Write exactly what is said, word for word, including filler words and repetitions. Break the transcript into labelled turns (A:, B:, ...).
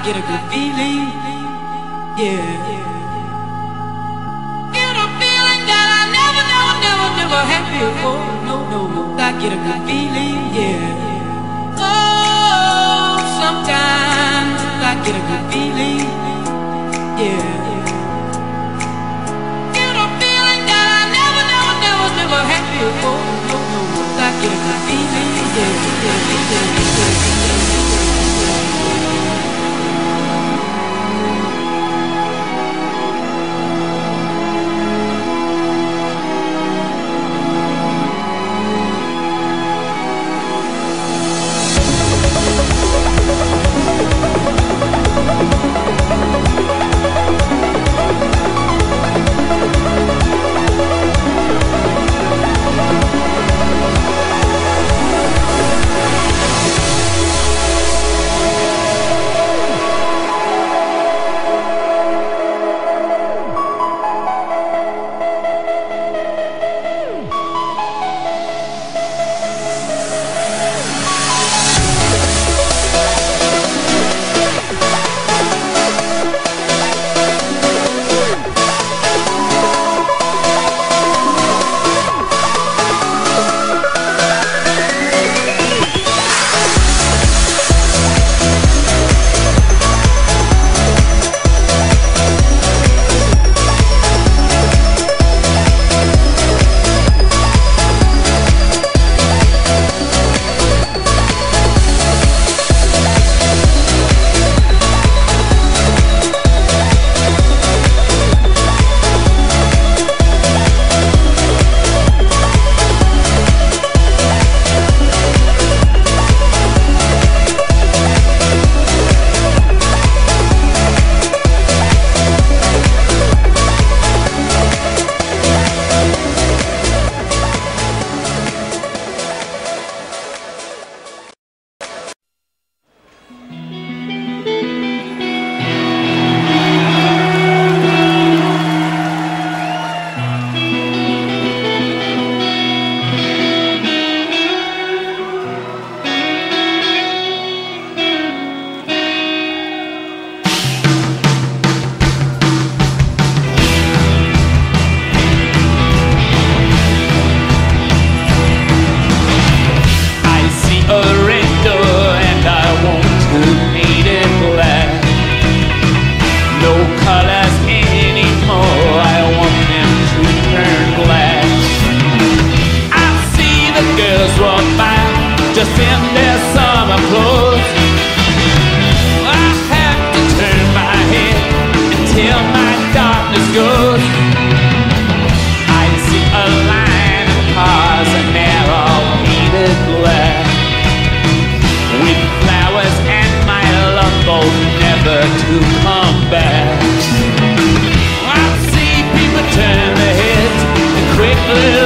A: get a good feeling, yeah. Get a feeling that I never, never, never, never had before. No, no, no, I get a good feeling, yeah. Oh, sometimes I get a good feeling, yeah. Get a feeling that I never, never, never, never had before. No, no, no, I get a good feeling, yeah, yeah, yeah, yeah, yeah.
B: I see people turn their heads and quickly